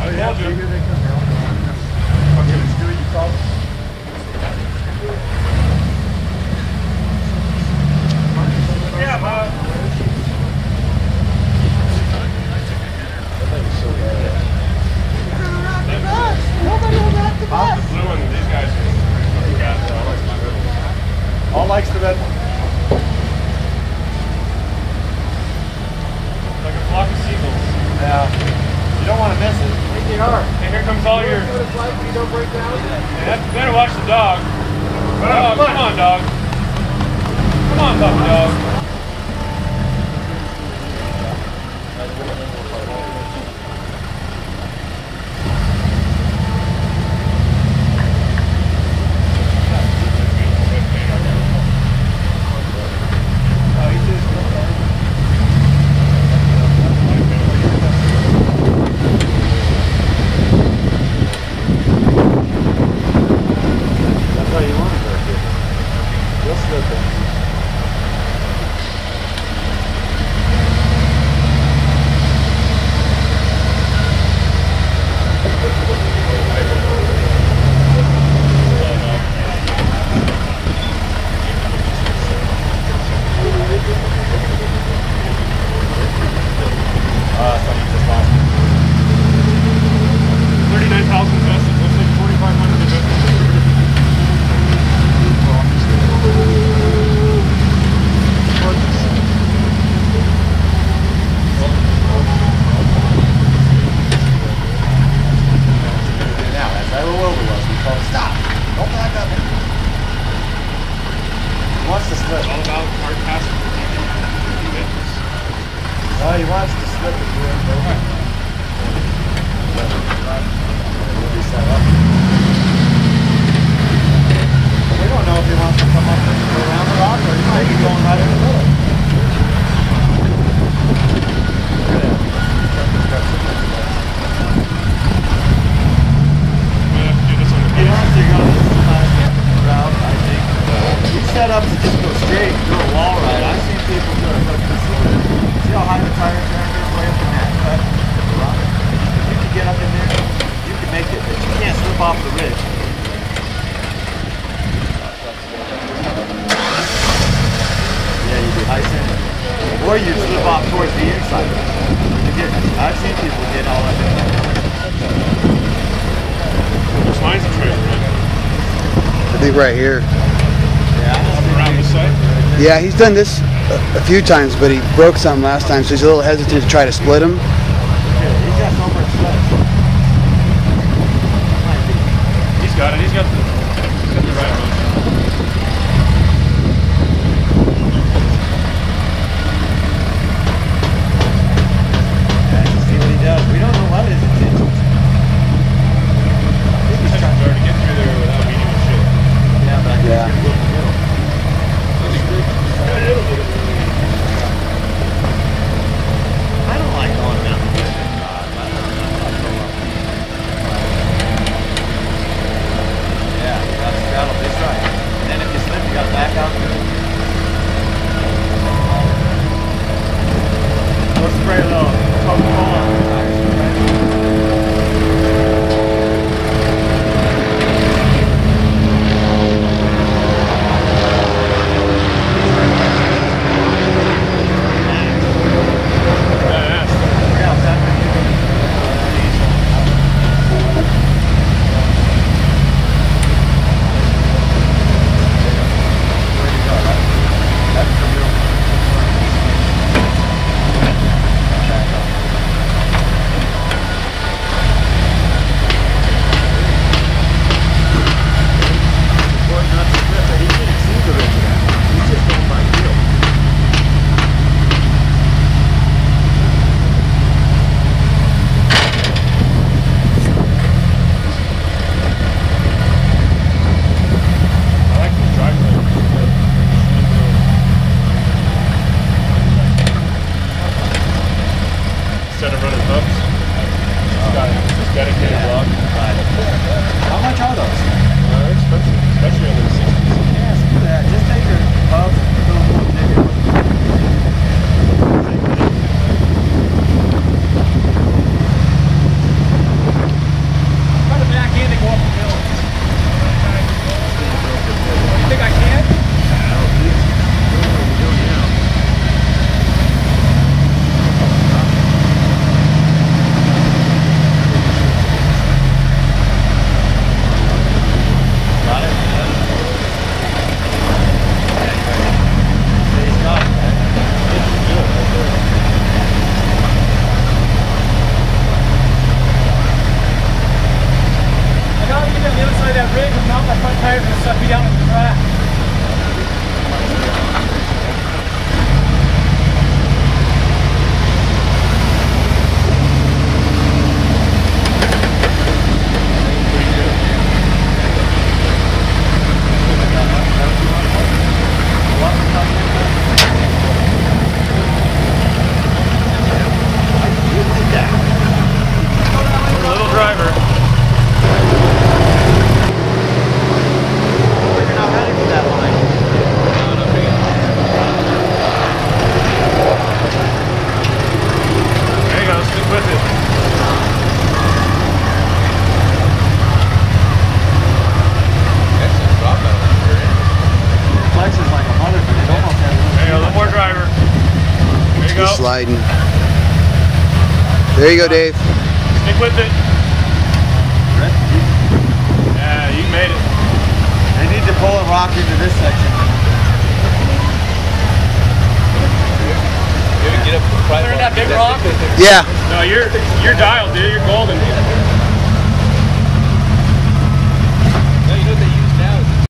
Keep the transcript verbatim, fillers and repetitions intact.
Oh yeah, here they come now. Okay, let's do it. You call. Yeah, Bob. Nobody will rock the bus. The blue one, these guys are got all likes my red one. All likes the red one. Like a flock of seagulls. Yeah. You don't want to miss it. Make it hard. And here comes all your. What it's like when you don't break down. Yeah, you better watch the dog. Dog, come on, dog. Come on, puppy dog. Well, he wants to slip it through him, though. We'll be set up. We don't know if he wants to come up and go around the rock or he might be going right in the middle. Look at that. He wants to go this route, I think. He's set up to just go straight and do a wall ride. I've seen people do it, but see how high the tire track is way up in that cut? If you can get up in there, you can make it, but you can't slip off the ridge. Yeah, you do high center. Or you slip off towards the inside. You get, I've seen people get all up in there. Which line's the trailer, right? I think right here. Yeah, up around the side? Yeah, he's done this a, a few times, but he broke something last time, so he's a little hesitant to try to split him. Yeah, he's got so much stuff. He's got it. He's got the, he's got the right motion. Yeah, you see what he does. We don't know what his intentions are. His intentions are to get through there without beating the shit. Yeah, but I think Yeah. he's going to go in the middle. I don't like going down front tire's gonna suck me down to the track. Little driver. You're not ready for that line. There you go, stick with it. Flex is like a mother, but it almost has a There you go, a little more driver. There you go. He's sliding. There you go, Dave. Stick with it. Yeah, you made it. They need to pull a rock into this section. Get up, that big rock? Yeah. No, you're you're dialed, dude. You're golden.